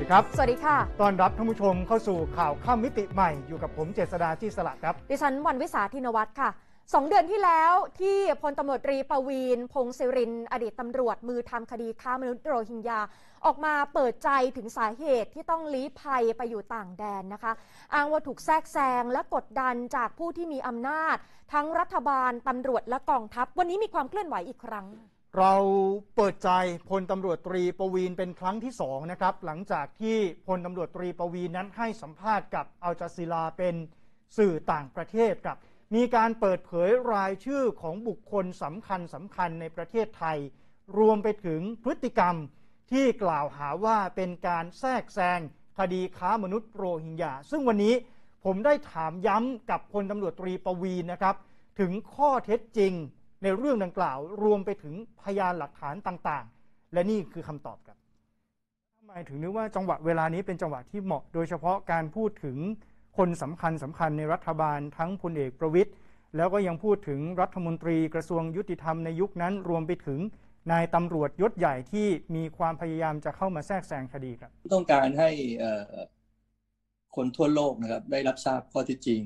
ครับสวัสดีค่ะต้อนรับท่านผู้ชมเข้าสู่ข่าวค่ำมิติใหม่อยู่กับผมเจษฎาที่สละครับดิฉันวันวิสาธินวัฒน์ค่ะ2 เดือนที่แล้วที่พลตำรวจตรีประวีณพงษ์ศิรินทร์อดีตตำรวจมือทำคดีค้ามนุษย์โรฮิงญาออกมาเปิดใจถึงสาเหตุที่ต้องลี้ภัยไปอยู่ต่างแดนนะคะอ้างว่าถูกแทรกแซงและกดดันจากผู้ที่มีอำนาจทั้งรัฐบาลตำรวจและกองทัพวันนี้มีความเคลื่อนไหวอีกครั้งเราเปิดใจพลตำรวจตรีประวีณเป็นครั้งที่2นะครับหลังจากที่พลตำรวจตรีประวีณนั้นให้สัมภาษณ์กับอัลจาซีราเป็นสื่อต่างประเทศครับมีการเปิดเผยรายชื่อของบุคคลสำคัญในประเทศไทยรวมไปถึงพฤติกรรมที่กล่าวหาว่าเป็นการแทรกแซงคดีค้ามนุษย์โรฮิงญาซึ่งวันนี้ผมได้ถามย้ำกับพลตำรวจตรีประวีณนะครับถึงข้อเท็จจริงในเรื่องดังกล่าวรวมไปถึงพยานหลักฐานต่างๆและนี่คือคำตอบครับทำไมถึงนึกว่าจังหวะเวลานี้เป็นจังหวะที่เหมาะโดยเฉพาะการพูดถึงคนสำคัญในรัฐบาลทั้งพลเอกประวิตรแล้วก็ยังพูดถึงรัฐมนตรีกระทรวงยุติธรรมในยุคนั้นรวมไปถึงนายตำรวจยศใหญ่ที่มีความพยายามจะเข้ามาแทรกแซงคดีครับต้องการให้คนทั่วโลกนะครับได้รับทราบข้อเท็จจริง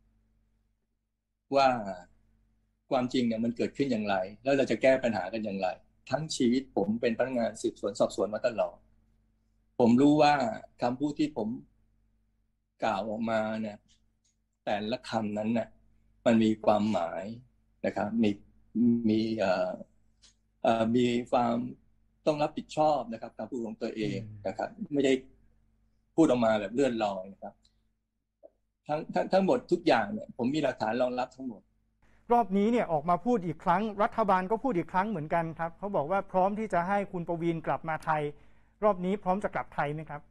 ว่าความจริงเนี่ยมันเกิดขึ้นอย่างไรแล้วเราจะแก้ปัญหากันอย่างไรทั้งชีวิตผมเป็นพนักงานสืบสวนสอบสวนมาตลอดผมรู้ว่าคำพูดที่ผมกล่าวออกมาเนี่ยแต่ละคำนั้นเนี่ยมันมีความหมายนะครับมีความต้องรับผิดชอบนะครับการพูดของตัวเองนะครับไม่ได้พูดออกมาแบบเลื่อนลอยนะครับทั้งหมดทุกอย่างเนี่ยผมมีหลักฐานรองรับทั้งหมดรอบนี้เนี่ยออกมาพูดอีกครั้งรัฐบาลก็พูดอีกครั้งเหมือนกันครับเขาบอกว่าพร้อมที่จะให้คุณประวีณกลับมาไทยรอบนี้พร้อมจะกลับไทยไหมครับ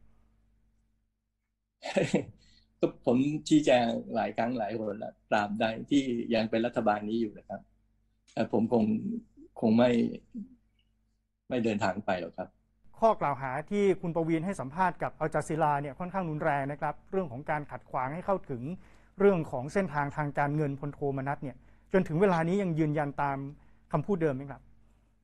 ก็ผมชี้แจงหลายครั้งหลายคนแล้วตราบใดที่ยังเป็นรัฐบาลนี้อยู่นะครับผมคงไม่เดินทางไปหรอกครับข้อกล่าวหาที่คุณประวีณให้สัมภาษณ์กับอัลจาซีราเนี่ยค่อนข้างรุนแรงนะครับเรื่องของการขัดขวางให้เข้าถึงเรื่องของเส้นทางทางการเงินพลโทมนัสเนี่ยจนถึงเวลานี้ยังยืนยันตามคำพูดเดิมไหมครับ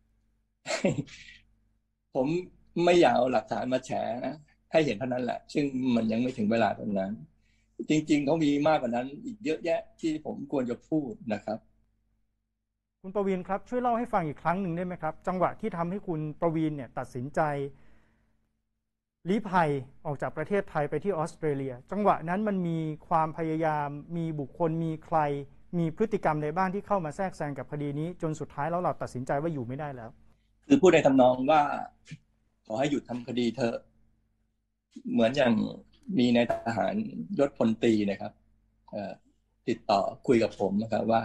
ผมไม่อยากเอาหลักฐานมาแฉให้เห็นเท่านั้นแหละซึ่งมันยังไม่ถึงเวลาตรงนั้นจริงๆเขามีมากกว่านั้นอีกเยอะแยะที่ผมควรจะพูดนะครับคุณประวีณครับช่วยเล่าให้ฟังอีกครั้งหนึ่งได้ไหมครับจังหวะที่ทำให้คุณประวีณเนี่ยตัดสินใจลี้ภัยออกจากประเทศไทยไปที่ออสเตรเลียจังหวะนั้นมันมีความพยายามมีบุคคลมีใครมีพฤติกรรมในบ้านที่เข้ามาแทรกแซงกับคดีนี้จนสุดท้ายแล้วเราตัดสินใจว่าอยู่ไม่ได้แล้วคือพูดในทำนองว่าขอให้หยุดทำคดีเถอะเหมือนอย่างมีนายทหารยศพลตรีนะครับติดต่อคุยกับผมนะครับว่า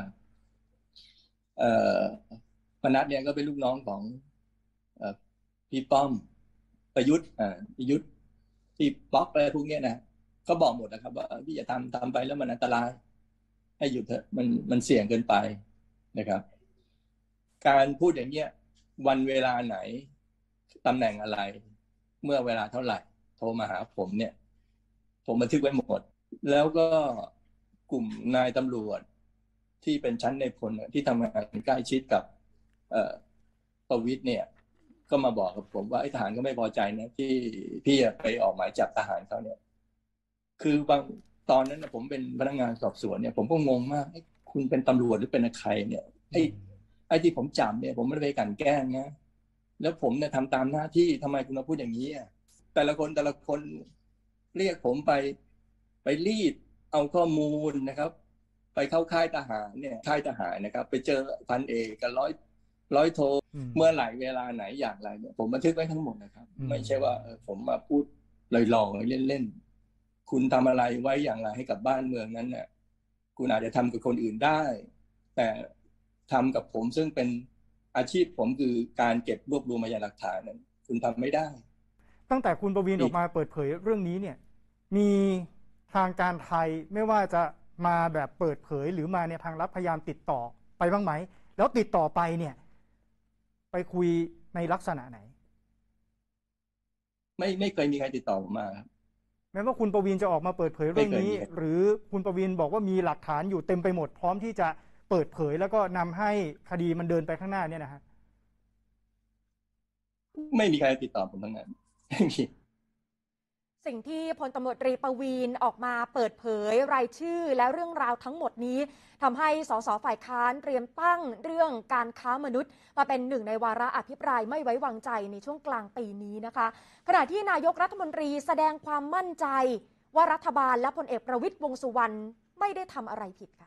พนัสเนี่ยก็เป็นลูกน้องของพี่ป้อมประยุทธ์ที่บล็อกอะไรพวกนี้นะเขาบอกหมดนะครับว่าพี่อย่าทำไปแล้วมันอันตรายให้หยุดเถอะมันเสี่ยงเกินไปนะครับการพูดอย่างเงี้ยวันเวลาไหนตำแหน่งอะไรเมื่อเวลาเท่าไหร่โทรมาหาผมเนี่ยผมบันทึกไว้หมดแล้วก็กลุ่มนายตำรวจที่เป็นชั้นในพลที่ทำงานใกล้ชิดกับประวิตรเนี่ยก็มาบอกกับผมว่าไอ้ทหารก็ไม่พอใจนะที่พี่ไปออกหมายจับทหารเขาเนี่ยคือบางตอนนั้นนะผมเป็นพนักงานสอบสวนเนี่ยผมก็งงมากคุณเป็นตำรวจหรือเป็นใครเนี่ยไอ้ที่ผมจับเนี่ยผมไม่ได้ไปกลั่นแกล้งนะแล้วผมเนี่ยทำตามหน้าที่ทำไมคุณมาพูดอย่างนี้แต่ละคนเรียกผมไปรีดเอาข้อมูลนะครับไปเข้าค่ายทหารเนี่ยค่ายทหารนะครับไปเจอพันเอกกับร้อยโทเมื่อไหร่เวลาไหนอย่างไรเนี่ยผมบันทึกไว้ทั้งหมดนะครับไม่ใช่ว่าผมมาพูดลอยๆเล่นๆคุณทำอะไรไว้อย่างไรให้กับบ้านเมืองนั้นเนี่ยคุณอาจจะทำกับคนอื่นได้แต่ทำกับผมซึ่งเป็นอาชีพผมคือการเก็บรวบรวมพยานหลักฐานนั้นคุณทำไม่ได้ตั้งแต่คุณประวีณออกมาเปิดเผยเรื่องนี้เนี่ยมีทางการไทยไม่ว่าจะมาแบบเปิดเผยหรือมาในทางลับพยายามติดต่อไปบ้างไหมแล้วติดต่อไปเนี่ยไปคุยในลักษณะไหนไม่เคยมีใครติดต่อผมมาครับแม้ว่าคุณประวีณจะออกมาเปิดเผยเรื่องนี้หรือคุณประวีณบอกว่ามีหลักฐานอยู่เต็มไปหมดพร้อมที่จะเปิดเผยแล้วก็นำให้คดีมันเดินไปข้างหน้าเนี่ยนะฮะไม่มีใครติดต่อผมทั้งนั้นไม่มีสิ่งที่พลตำรวจตรีประวีณออกมาเปิดเผยรายชื่อและเรื่องราวทั้งหมดนี้ทำให้สสฝ่ายค้านเตรียมตั้งเรื่องการค้ามนุษย์มาเป็นหนึ่งในวาระอภิปรายไม่ไว้วางใจในช่วงกลางปีนี้นะคะขณะที่นายกรัฐมนตรีแสดงความมั่นใจว่ารัฐบาลและพลเอกประวิตรวงษ์สุวรรณไม่ได้ทำอะไรผิดค่ะ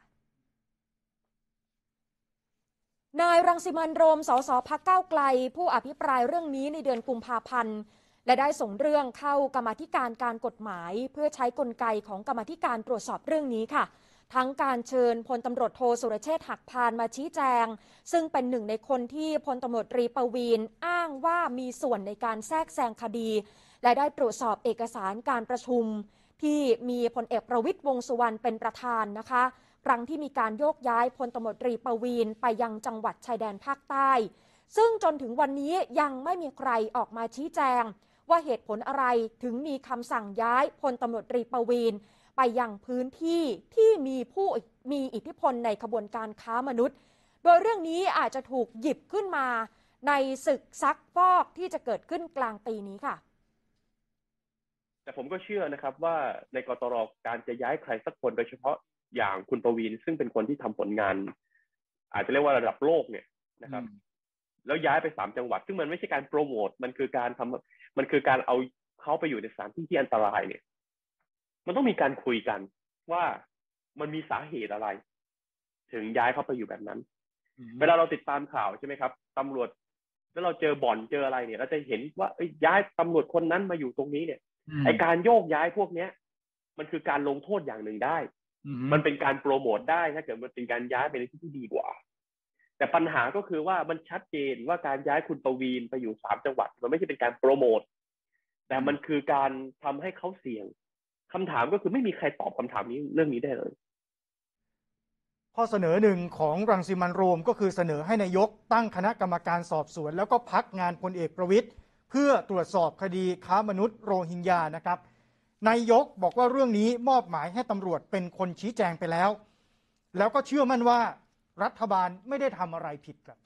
นายรังสิมันต์โรมสสพรรคก้าวไกลผู้อภิปรายเรื่องนี้ในเดือนกุมภาพันธ์และได้ส่งเรื่องเข้ากรรมาธิการการกฎหมายเพื่อใช้กลไกของกรรมาธิการตรวจสอบเรื่องนี้ค่ะทั้งการเชิญพลตำรวจโทสุรเชษฐ์หักพานมาชี้แจงซึ่งเป็นหนึ่งในคนที่พลตำรวจตรีประวีณอ้างว่ามีส่วนในการแทรกแซงคดีและได้ตรวจสอบเอกสารการประชุมที่มีพลเอกประวิตรวงษ์สุวรรณเป็นประธานนะคะครั้งที่มีการโยกย้ายพลตำรวจตรีประวีณไปยังจังหวัดชายแดนภาคใต้ซึ่งจนถึงวันนี้ยังไม่มีใครออกมาชี้แจงว่าเหตุผลอะไรถึงมีคำสั่งย้ายพลตำรวจตรีประวีณไปยังพื้นที่ที่มีผู้มีอิทธิพลในขบวนการค้ามนุษย์โดยเรื่องนี้อาจจะถูกหยิบขึ้นมาในศึกซักฟอกที่จะเกิดขึ้นกลางปีนี้ค่ะแต่ผมก็เชื่อนะครับว่าในกตร.การจะย้ายใครสักคนโดยเฉพาะอย่างคุณประวีณซึ่งเป็นคนที่ทำผลงานอาจจะเรียกว่าระดับโลกเนี่ยนะครับแล้วย้ายไป3จังหวัดซึ่งมันไม่ใช่การโปรโมทมันคือการเอาเขาไปอยู่ในสถานที่ที่อันตรายเนี่ยมันต้องมีการคุยกันว่ามันมีสาเหตุอะไรถึงย้ายเขาไปอยู่แบบนั้นเวลาเราติดตามข่าวใช่ไหมครับตำรวจแล้วเราเจอบ่อนเจออะไรเนี่ยเราจะเห็นว่าย้ายตำรวจคนนั้นมาอยู่ตรงนี้เนี่ยไอการโยกย้ายพวกเนี้ยมันคือการลงโทษอย่างหนึ่งได้มันเป็นการโปรโมทได้ถ้าเกิดมันเป็นการย้ายไปในที่ที่ดีกว่าแต่ปัญหาก็คือว่ามันชัดเจนว่าการย้ายคุณประวีณไปอยู่3จังหวัดมันไม่ใช่เป็นการโปรโมทแต่มันคือการทำให้เขาเสี่ยงคำถามก็คือไม่มีใครตอบคำถามนี้เรื่องนี้ได้เลยข้อเสนอหนึ่งของรังสิมันต์โรมก็คือเสนอให้นายกตั้งคณะกรรมการสอบสวนแล้วก็พักงานพลเอกประวิตรเพื่อตรวจสอบคดีค้ามนุษย์โรฮิงญานะครับนายกบอกว่าเรื่องนี้มอบหมายให้ตำรวจเป็นคนชี้แจงไปแล้วแล้วก็เชื่อมั่นว่ารัฐบาลไม่ได้ทำอะไรผิดครับ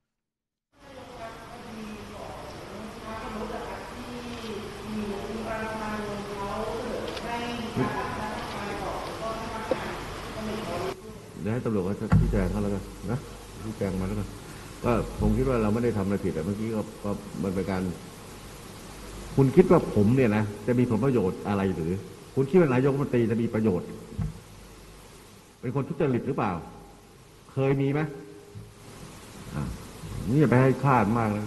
เดี๋ยวให้ตำรวจเขาชี้แจงเขาแล้วกันนะชี้แจงมาแล้วกันก็ผมคิดว่าเราไม่ได้ทำอะไรผิดแต่เมื่อกี้ก็มันเป็นการคุณคิดว่าผมเนี่ยนะจะมีผลประโยชน์อะไรหรือคุณคิดว่านายกรัฐมนตรีจะมีประโยชน์เป็นคนทุจริตหรือเปล่าเคยมีไหมนี่อย่าไปให้คาดมากเลย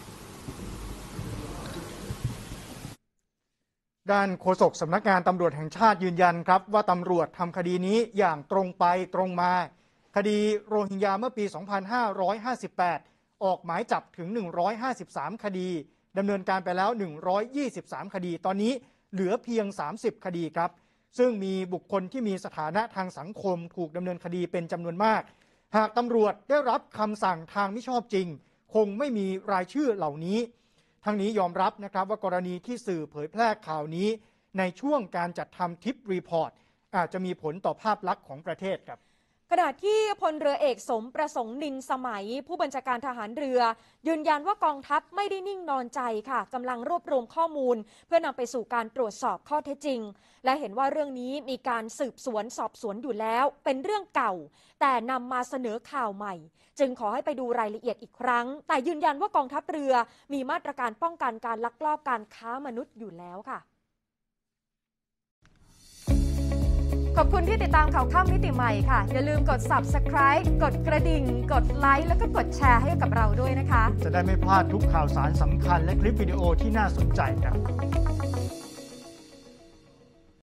ด้านโฆษกสำนักงานตำรวจแห่งชาติยืนยันครับว่าตำรวจทำคดีนี้อย่างตรงไปตรงมาคดีโรฮิงญาเมื่อปี 2558 ออกหมายจับถึง 153 คดีดำเนินการไปแล้ว 123 คดีตอนนี้เหลือเพียง 30 คดีครับซึ่งมีบุคคลที่มีสถานะทางสังคมถูกดำเนินคดีเป็นจำนวนมากหากตำรวจได้รับคำสั่งทางมิชอบจริงคงไม่มีรายชื่อเหล่านี้ทั้งนี้ยอมรับนะครับว่ากรณีที่สื่อเผยแพร่ข่าวนี้ในช่วงการจัดทำทิปรีพอร์ตอาจจะมีผลต่อภาพลักษณ์ของประเทศครับขณะที่พลเรือเอกสมประสงค์นินสมัยผู้บัญชาการทหารเรือยืนยันว่ากองทัพไม่ได้นิ่งนอนใจค่ะกำลังรวบรวมข้อมูลเพื่อนำไปสู่การตรวจสอบข้อเท็จจริงและเห็นว่าเรื่องนี้มีการสืบสวนสอบสวนอยู่แล้วเป็นเรื่องเก่าแต่นำมาเสนอข่าวใหม่จึงขอให้ไปดูรายละเอียดอีกครั้งแต่ยืนยันว่ากองทัพเรือมีมาตรการป้องกันการลักลอบการค้ามนุษย์อยู่แล้วค่ะขอบคุณที่ติดตามข่าวค่ำมิติใหม่ค่ะอย่าลืมกด Subscribe กดกระดิ่งกดไลค์แล้วก็กดแชร์ให้กับเราด้วยนะคะจะได้ไม่พลาดทุกข่าวสารสำคัญและคลิปวิดีโอที่น่าสนใจครับ